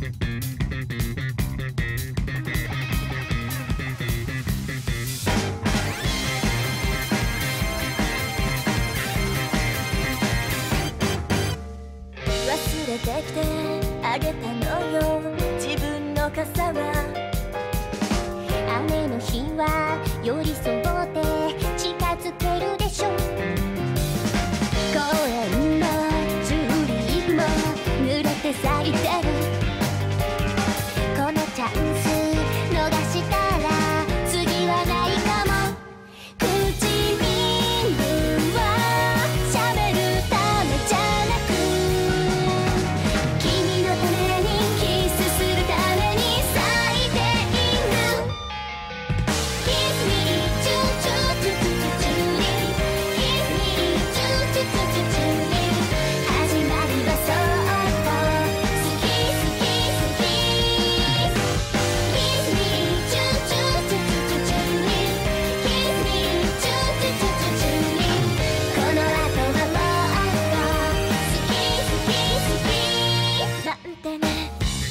忘れてきてあげたのよ自分の傘は。雨の日は寄り添って近づけるでしょ。公園のチューリップも濡れて咲いてる。このチャンス逃したら次はないかも。唇は喋るためじゃなく君のためにキスするために咲いている。 Kiss me チュチュチュチュチュチュリ Kiss me チュチュチュチュチュリ始まりはそっと好き好き好き Kiss me チュチュチュチュチュチュリ Kiss me チュチュチュチュチュリこの後はもっと好き好き好きなんてね。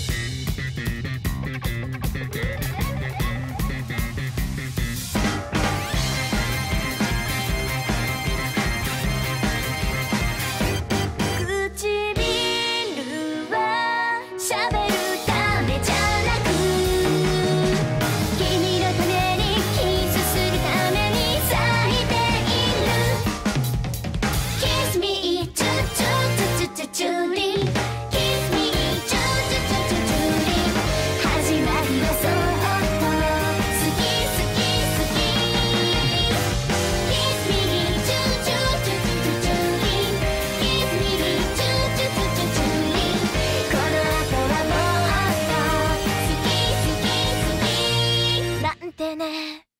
唇は喋るためじゃなく君のためにキスするために咲いている。 Kiss me チュチュチュチュチュチュリ Kiss me チュチュチュチュチュリ始まりはそっと好き好き好き Kiss me チュチュチュチュチュチュリ Kiss me チュチュチュチュチュリこの後はもっと好き好き好きなんてね。